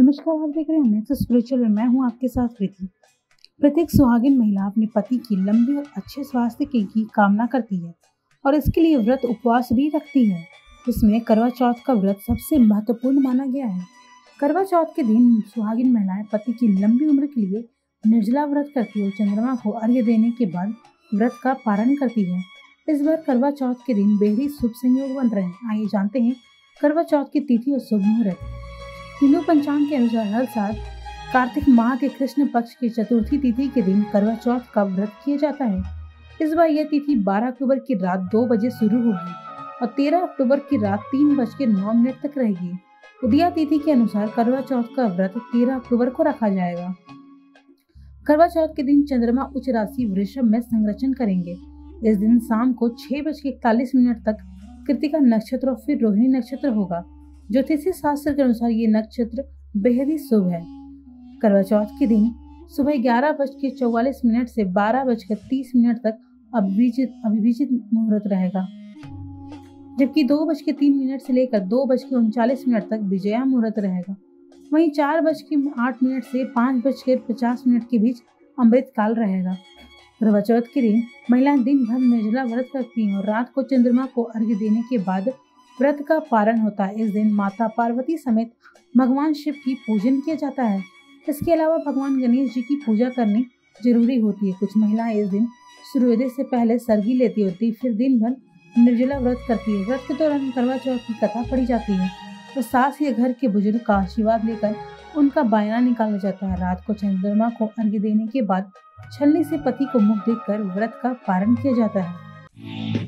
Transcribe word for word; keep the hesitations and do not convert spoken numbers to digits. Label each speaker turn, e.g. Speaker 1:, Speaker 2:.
Speaker 1: नमस्कार, आप देख रहे हैं नेक्स्ट स्पिरिचुअल में मैं हूं आपके साथ प्रीति। प्रत्येक सुहागिन महिला अपने पति की लंबी और अच्छे स्वास्थ्य की, की कामना करती है और इसके लिए व्रत उपवास भी रखती है। इसमें करवा चौथ का व्रत सबसे महत्वपूर्ण माना गया है। करवा चौथ के दिन सुहागिन महिलाएं पति की लंबी उम्र के लिए निर्जला व्रत करती है और चंद्रमा को अर्घ्य देने के बाद व्रत का पारण करती है। इस बार करवा चौथ के दिन बेहद शुभ संयोग बन रहे हैं। आइए जानते हैं करवा चौथ की तिथि और शुभ मुहूर्त। हिंदू पंचांग के अनुसार हर साल कार्तिक माह के कृष्ण पक्ष की चतुर्थी तिथि के दिन करवा चौथ का व्रत किया जाता है। इस बार यह तिथि बारह अक्टूबर की रात दो बजे शुरू होगी और तेरह अक्टूबर की रात तीन बज के नौ मिनट तक रहेगी। उदया तिथि के अनुसार करवा चौथ का व्रत तेरह अक्टूबर को रखा जाएगा। करवा चौथ के दिन चंद्रमा उच्च राशि वृषभ में संरक्षण करेंगे। इस दिन शाम को छह बज के इकतालीस मिनट तक कृतिका नक्षत्र और फिर रोहिणी नक्षत्र होगा। ज्योतिषीय शास्त्र के अनुसार ये नक्षत्र बेहद ही शुभ है। करवा चौथ के दिन सुबह ग्यारह बज के चौवालीस मिनट से बारह बज के तीस मिनट तक अभिजित अभिजित मुहूर्त रहेगा, जबकि दो बज के तीन मिनट से लेकर दो बज के उनचालीस मिनट तक विजया मुहूर्त रहेगा। वहीं चार बज के आठ मिनट से पाँच बज के पचास मिनट के बीच अमृत काल रहेगा। करवा चौथ के दिन महिलाएं दिन भर निर्जला व्रत करती हैं और रात को चंद्रमा को अर्घ्य देने के बाद व्रत का पारण होता है। इस दिन माता पार्वती समेत भगवान शिव की पूजन किया जाता है। इसके अलावा भगवान गणेश जी की पूजा करनी जरूरी होती है। कुछ महिलाएं इस दिन सूर्योदय से पहले सरगी लेती होती, फिर दिन भर निर्जला व्रत करती है। व्रत के दौरान करवा चौथ की कथा पढ़ी जाती है और सास या घर के बुजुर्ग का आशीर्वाद लेकर उनका बायना निकाला जाता है। रात को चंद्रमा को अर्घ्य देने के बाद छलनी से पति को मुख देखकर व्रत का पारण किया जाता है।